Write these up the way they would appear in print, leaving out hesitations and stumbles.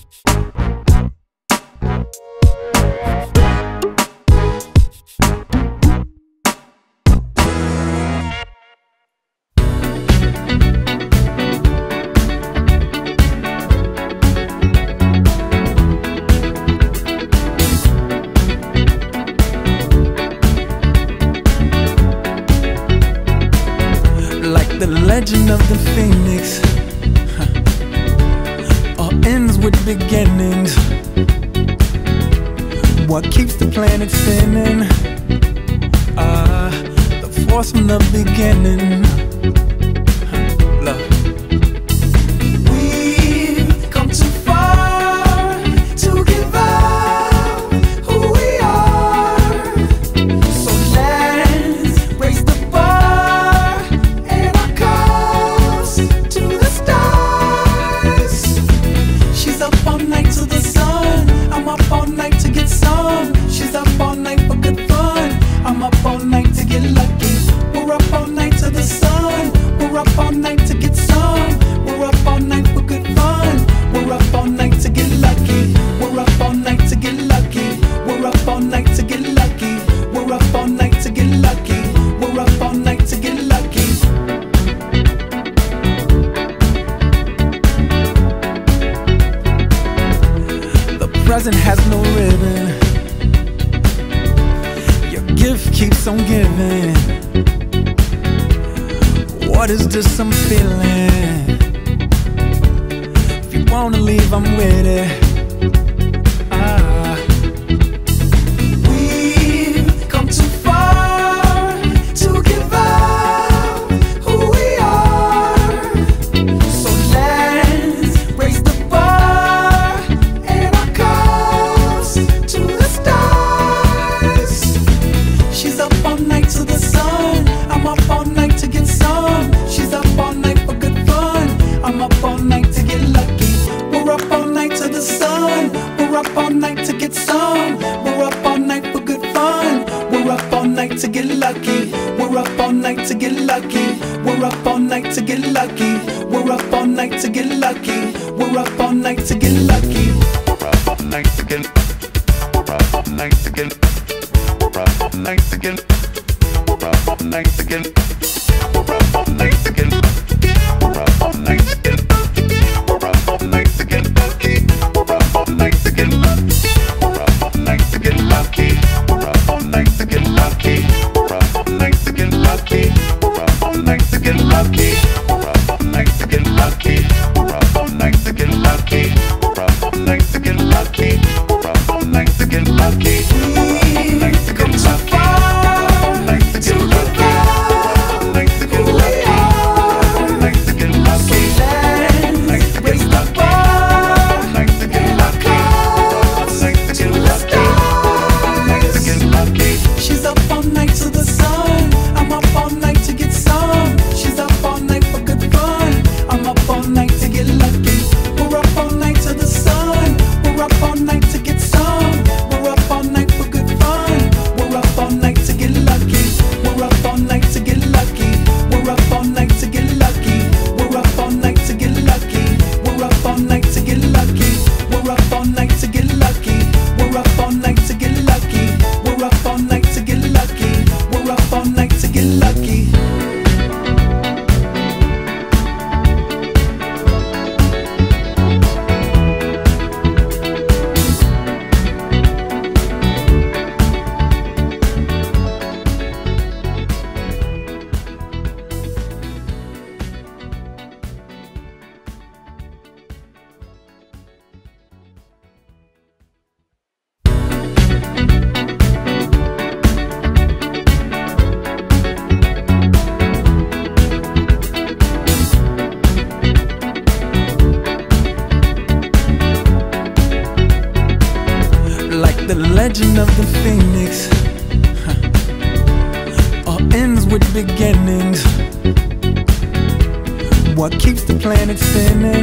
The legend of the phoenix all ends with beginnings. What keeps the planet spinning? The force from the beginning. Love. We've come too far to give up who we are. So let's raise the bar and our cups to the stars. She's up all night to the sun. I'm up all night to get some. She's up all night for good fun. I'm up all night to get lucky. We're up all night to the sun. We're up all night to get some. We're up all night for good fun. We're up all night to get lucky. We're up all night to get lucky. We're up all night to get lucky. We're up all night to get lucky. We're up all night to get lucky. The present has no ribbon. Your gift keeps on giving. What is this I'm feeling? If you wanna leave, I'm with it. We've come too far to give up who we are. So let's raise the bar and our cups to the stars. She's up all night to the sun. I'm up all night to get some. She's up all night for good fun. I'm up all night to get lucky. We're up all night to the sun. We're up all night to get some. We're up all night for good fun. We're up all night to get lucky. We're up all night to get lucky. We're up all night to get lucky. We're up all night to get lucky. We're up all night to get lucky. We're up all night to get. We're up all night to get. We're up all night to get. We're up all night to get. We're up all night to get. We're up all night to get. We're up all night to get lucky. We're up all night to get lucky. We're up all night to get lucky. We're up all night to get lucky. We're up all night to get lucky. We're up all night to get lucky. We're up all night to get lucky. We're up all night to get lucky. We're up all night to get lucky. We're up all night to get lucky. The legend of the phoenix all ends with beginnings. What keeps the planet spinning?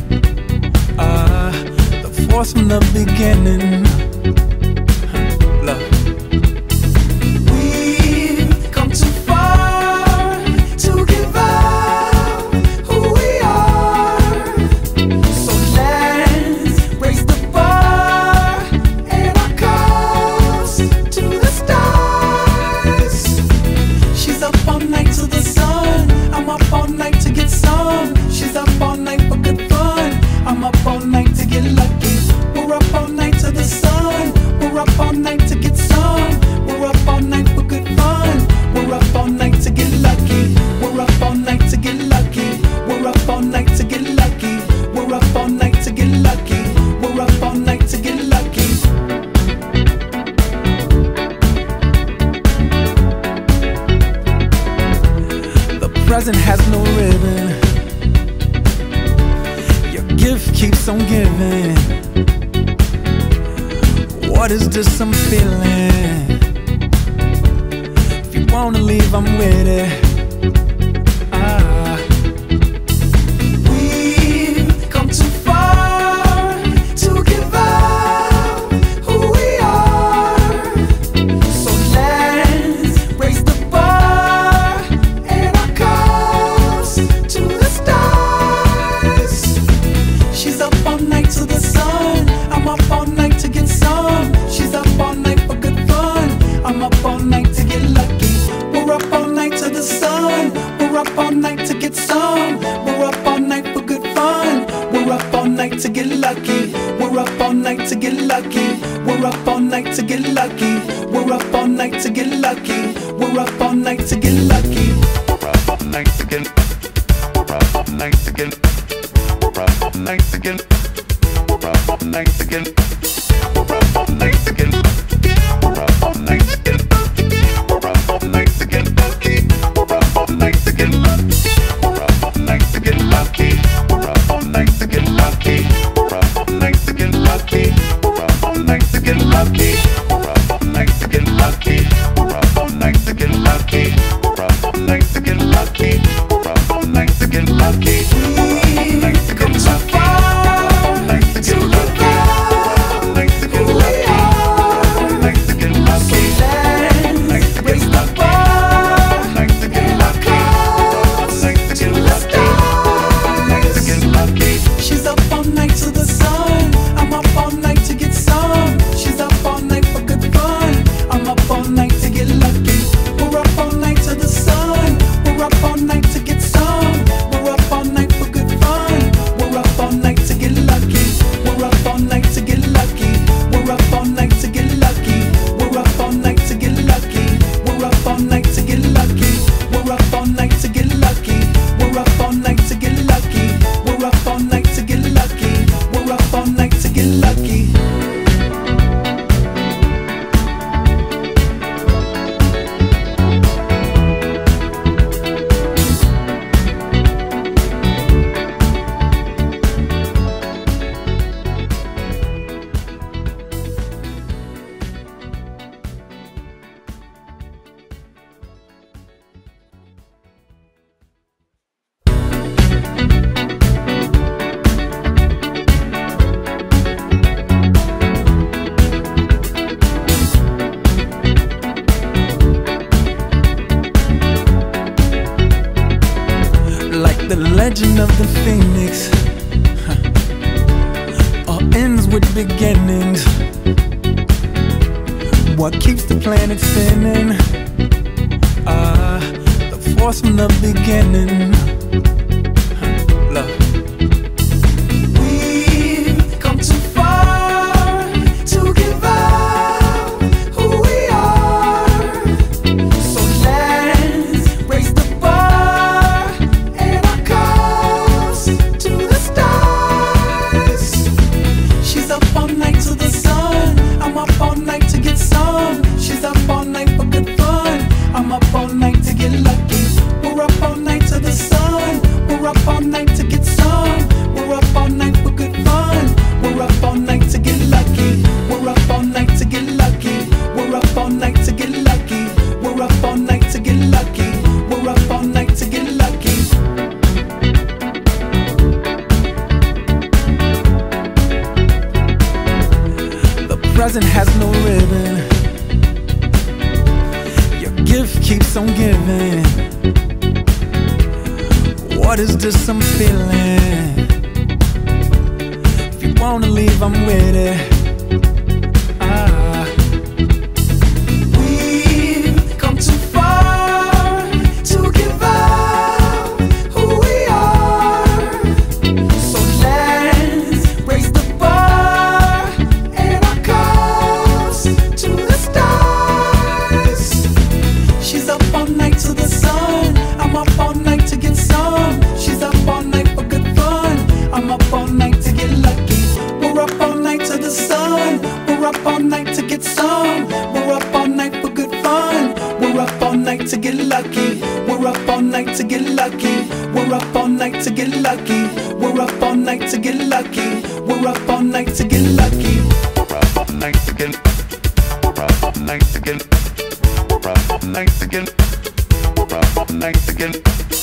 The force from the beginning. Love. We've come too far to give up who we are. So let's raise gift keeps on giving. What is this I'm feeling? If you wanna leave, I'm with it. We've come too far to give up who we are. So let's raise the bar and our cups to the stars. She's up all night to the sun. I'm up all night to get some. She's up all night for good fun. I'm up all night to get lucky. We're up all night to the sun. We're up all night to get some. We're up all night for good fun. We're up all night to get lucky. We're up all night to get lucky. We're up all night to get lucky. We're up all night to get lucky. We're up all night to get lucky. We're up all night to get. We're up all night to get. We're up all night to get. We're up all night to get. We're up all night to get. We're up all night to get. We're up all night to get lucky. We're up all night to get lucky. We're up all night to get lucky. We're up all night to get lucky. We're up all night to get lucky. We're up all night to get lucky. We're up all night to get lucky. We're up all night to get lucky. We're up all night to get lucky. We're up all night to get lucky. We've come too far to give up who we are. So let's raise the bar and our cups to the stars. She's up all night to the sun. I'm up all night to get some. She's up all night for good fun. I'm up all night to get lucky. We're up all night to the sun. We're up all night to get some. We're up all night for good fun. We're up all night to get lucky. We're up all night to get lucky. We're up all night to get lucky. We're up all night to get lucky. We're up all night to get lucky. We're up all night to get lucky. We're up all night to get lucky. We're up all night to get lucky. We're up all night to get lucky. Like the legend of the phoenix, all ends with beginnings. What keeps the planet spinning? The force from the beginning. Love. We've come too far to give up who we are. So let's raise the bar and our cups to the stars. She's up all night to the sun. I'm up all night to get some. She's up all night for good fun. I'm up all night to get lucky. We're up all night to the sun. We're up all night to get some. We're up all night for good fun. We're up all night to get lucky. We're up all night to get lucky. We're up all night to get lucky. We're up all night to get lucky. We're up all night to get lucky. The present has no ribbon. Your gift keeps on giving. What is this I'm feeling? If you wanna leave, I'm with it. We've come too far to give up who we are. So let's raise the bar and our cups to the stars. She's up all night to the sun. I'm up all night to get some. She's up all night for good fun. I'm up all night to get lucky. We're up all night to the sun. We're up all night to get some. We're up all night for good fun. We're up all night. night to get lucky. We're up all night to get lucky. We're up all night to get lucky. We're up all night to get lucky. We're up all night to get lucky. We're up all night to get. We're up all night to get. We're up all night to get. We're up all night to get.